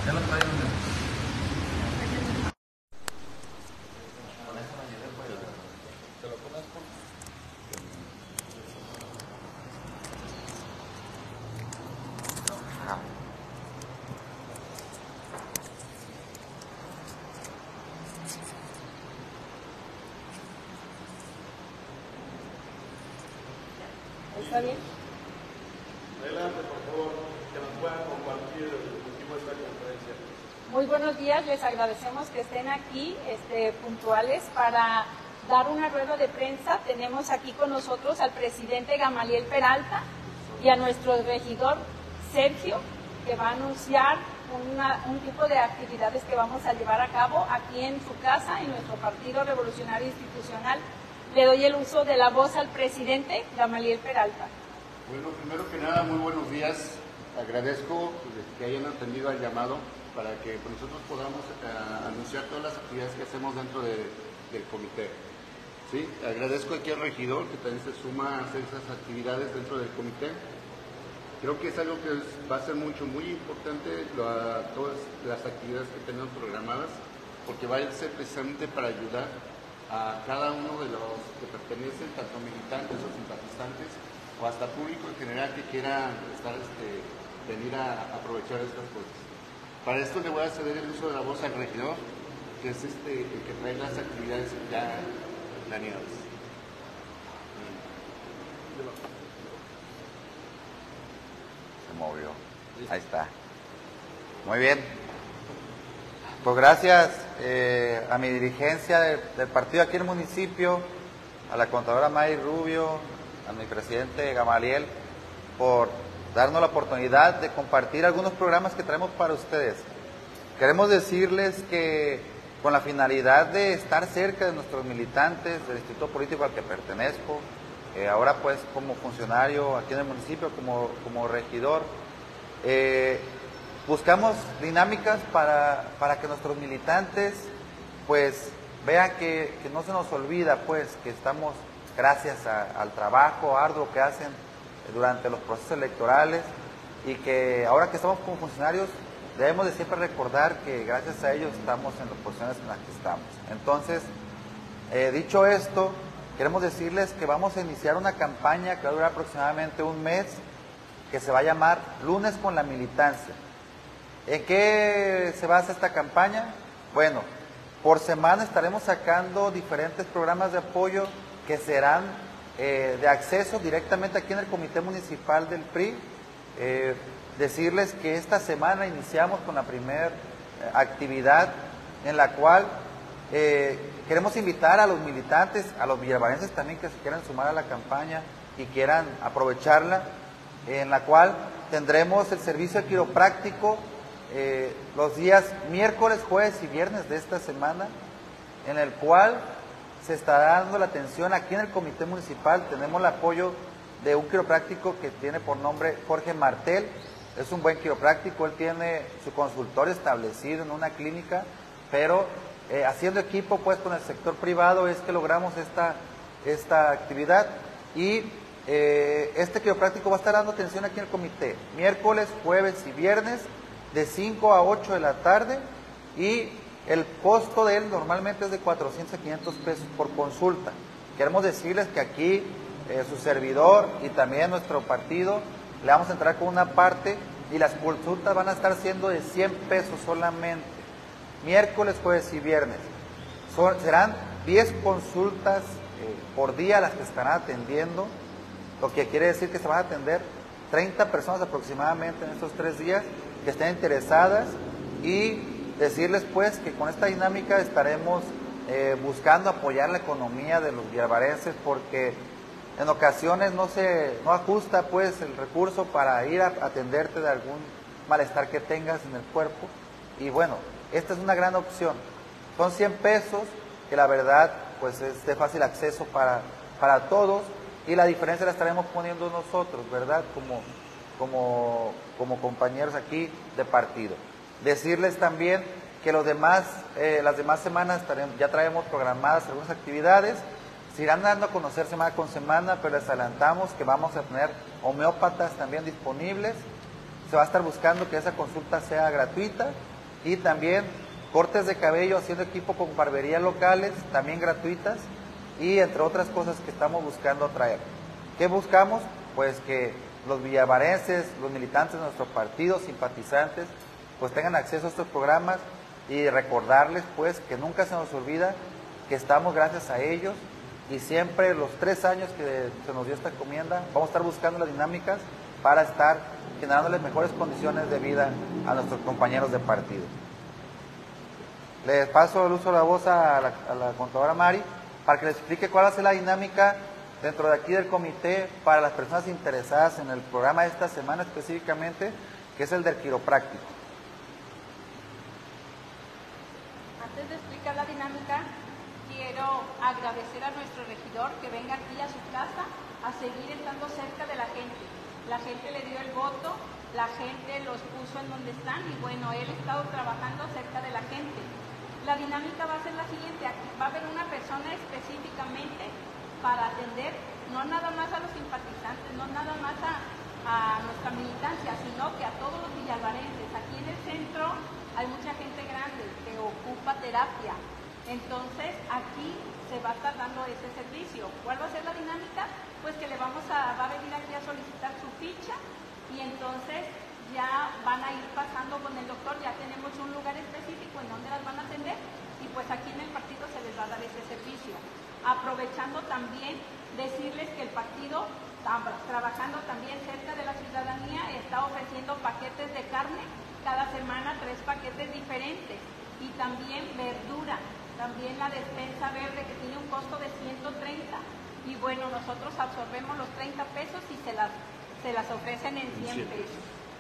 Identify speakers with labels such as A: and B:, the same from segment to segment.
A: Ya lo traigo. ¿Te lo pones por?
B: ¿Está bien?
A: Adelante, por favor, que nos puedan compartir el motivo de esta conferencia.
B: Muy buenos días, les agradecemos que estén aquí puntuales para dar una rueda de prensa. Tenemos aquí con nosotros al presidente Gamaliel Peralta y a nuestro regidor Sergio, que va a anunciar un tipo de actividades que vamos a llevar a cabo aquí en su casa, en nuestro Partido Revolucionario Institucional. Le doy el uso de la voz al presidente Gamaliel Peralta.
C: Bueno, primero que nada, muy buenos días. Agradezco que hayan atendido al llamado para que nosotros podamos anunciar todas las actividades que hacemos dentro del comité. ¿Sí? Agradezco aquí al regidor que también se suma a hacer esas actividades dentro del comité. Creo que es algo que va a ser muy importante todas las actividades que tenemos programadas, porque va a ser precisamente para ayudar a cada uno de los que pertenecen, tanto militantes o simpatizantes, o hasta público en general que quiera venir a aprovechar estas cosas. Para esto le voy a ceder el uso de la voz al regidor, que es el que trae las actividades ya planeadas.
D: Se movió. Ahí está. Muy bien. Pues gracias a mi dirigencia del partido aquí en el municipio, a la contadora May Rubio, a mi presidente Gamaliel, por darnos la oportunidad de compartir algunos programas que traemos para ustedes. Queremos decirles que con la finalidad de estar cerca de nuestros militantes, del instituto político al que pertenezco, ahora pues como funcionario aquí en el municipio, como regidor, buscamos dinámicas para que nuestros militantes pues vean que no se nos olvida pues que estamos gracias al trabajo arduo que hacen durante los procesos electorales y que ahora que estamos como funcionarios debemos de siempre recordar que gracias a ellos estamos en las posiciones en las que estamos. Entonces, dicho esto, queremos decirles que vamos a iniciar una campaña que va a durar aproximadamente un mes, que se va a llamar Lunes con la Militancia. ¿En qué se basa esta campaña? Bueno, por semana estaremos sacando diferentes programas de apoyo que serán de acceso directamente aquí en el Comité Municipal del PRI. Decirles que esta semana iniciamos con la primera actividad en la cual queremos invitar a los militantes, a los villavarenses también que se quieran sumar a la campaña y quieran aprovecharla, en la cual tendremos el servicio quiropráctico los días miércoles, jueves y viernes de esta semana, en el cual se estará dando la atención aquí en el Comité Municipal. Tenemos el apoyo de un quiropráctico que tiene por nombre Jorge Martel. Es un buen quiropráctico, él tiene su consultorio establecido en una clínica, pero haciendo equipo pues con el sector privado es que logramos esta actividad. Y este quiropráctico va a estar dando atención aquí en el comité, miércoles, jueves y viernes, de 5 a 8 de la tarde, y el costo de él normalmente es de 400 a 500 pesos por consulta. Queremos decirles que aquí su servidor y también nuestro partido le vamos a entrar con una parte y las consultas van a estar siendo de 100 pesos solamente, miércoles, jueves y viernes. Serán 10 consultas por día las que estarán atendiendo, lo que quiere decir que se van a atender 30 personas aproximadamente en estos 3 días que estén interesadas, y decirles pues que con esta dinámica estaremos buscando apoyar la economía de los villavarenses, porque en ocasiones no ajusta pues el recurso para ir a atenderte de algún malestar que tengas en el cuerpo, y bueno, esta es una gran opción. Son 100 pesos que la verdad pues es de fácil acceso para todos, y la diferencia la estaremos poniendo nosotros, ¿verdad? Como compañeros aquí de partido. Decirles también que las demás semanas ya traemos programadas algunas actividades, se irán dando a conocer semana con semana, pero les adelantamos que vamos a tener homeópatas también disponibles. Se va a estar buscando que esa consulta sea gratuita, y también cortes de cabello haciendo equipo con barberías locales, también gratuitas, y entre otras cosas que estamos buscando traer. ¿Qué buscamos? Pues que los villavarenses, los militantes de nuestro partido, simpatizantes, pues tengan acceso a estos programas, y recordarles pues que nunca se nos olvida que estamos gracias a ellos, y siempre los 3 años que se nos dio esta encomienda vamos a estar buscando las dinámicas para estar generándoles mejores condiciones de vida a nuestros compañeros de partido. Les paso el uso de la voz a la contadora Mari para que les explique cuál va a ser la dinámica dentro de aquí del comité para las personas interesadas en el programa de esta semana específicamente, que es el del quiropráctico.
B: Antes de explicar la dinámica, quiero agradecer a nuestro regidor que venga aquí a su casa a seguir estando cerca de la gente. La gente le dio el voto, la gente los puso en donde están y bueno, él ha estado trabajando cerca de la gente. La dinámica va a ser la siguiente: aquí va a haber una persona específicamente para atender no nada más a los simpatizantes, no nada más a nuestra militancia, sino que a todos los villalvarenses. Aquí en el centro hay mucha gente grande que ocupa terapia, entonces aquí se va a estar dando ese servicio. ¿Cuál va a ser la dinámica? Pues que le va a venir aquí a solicitar su ficha y entonces ya van a ir pasando con el doctor, ya tenemos un lugar específico en donde las van a atender y pues aquí en el partido se les va a dar ese servicio. Aprovechando también decirles que el partido, trabajando también cerca de la ciudadanía, está ofreciendo paquetes de carne, cada semana 3 paquetes diferentes y también verdura, también la despensa verde que tiene un costo de 130 y bueno, nosotros absorbemos los 30 pesos y se las ofrecen en 100 pesos.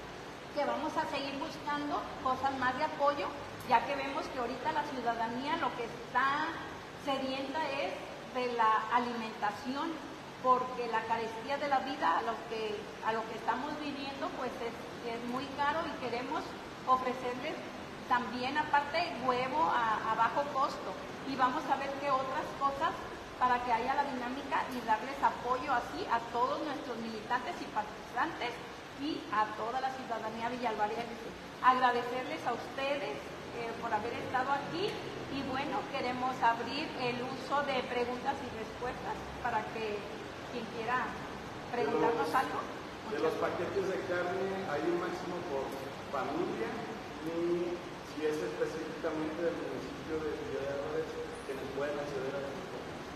B: Que vamos a seguir buscando cosas más de apoyo, ya que vemos que ahorita la ciudadanía lo que está sedienta es de la alimentación, porque la carestía de la vida a lo que estamos viviendo pues es muy caro y queremos ofrecerles también aparte huevo a bajo costo y vamos a ver qué otras cosas para que haya la dinámica y darles apoyo así a todos nuestros militantes y participantes y a toda la ciudadanía villalvarense. Agradecerles a ustedes por haber estado aquí y bueno, queremos abrir el uso de preguntas y respuestas para que quien quiera preguntarnos algo.
A: De los paquetes de carne hay un máximo por familia y si es específicamente del municipio de Villalvarense quienes pueden acceder a eso.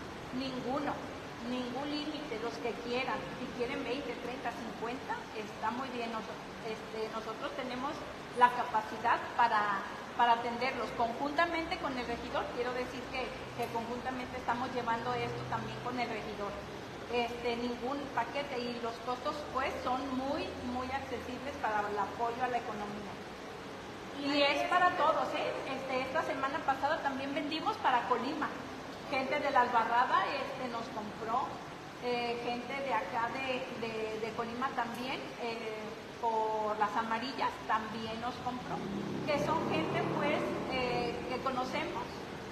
A: Ningún
B: límite, los que quieran, si quieren 20, 30, 50, está muy bien. Nosotros tenemos la capacidad para atenderlos conjuntamente con el regidor. Quiero decir que conjuntamente estamos llevando esto también con el regidor. Ningún paquete y los costos pues son muy accesibles para el apoyo a la economía. Y es para todos, esta semana pasada también vendimos para Colima. Gente de la Albarrada nos compró, gente de acá de Colima también, por las amarillas también nos compró, que son gente pues que conocemos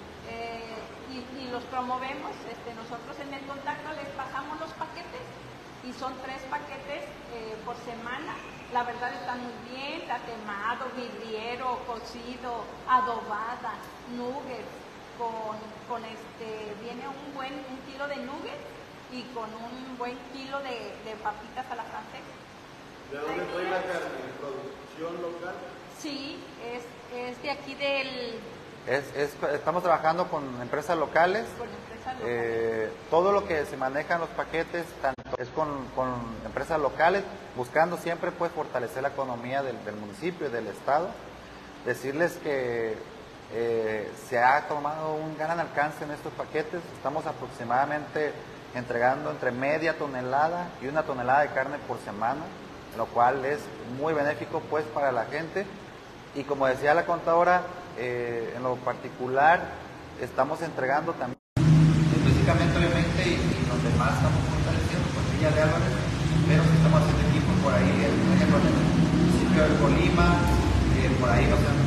B: y los promovemos. Nosotros en el contacto les pasamos los paquetes y son 3 paquetes por semana. La verdad están muy bien, tatemado, vidriero, cocido, adobada, nuggets, viene un kilo de nuggets y con un buen kilo de papitas a la francesa.
A: ¿De dónde trae la carne? ¿Producción local?
B: Sí, es de aquí del...
D: Estamos trabajando con empresas locales. Todo lo que se maneja en los paquetes es con empresas locales, buscando siempre pues fortalecer la economía del municipio y del estado. Decirles que se ha tomado un gran alcance en estos paquetes. Estamos aproximadamente entregando entre media tonelada y 1 tonelada de carne por semana, lo cual es muy benéfico pues para la gente. Y como decía la contadora, en lo particular estamos entregando también específicamente obviamente y donde más estamos fortaleciendo pues Villa de Álvarez, pero estamos haciendo equipo por ahí, por ejemplo en el municipio de Colima, por ahí nos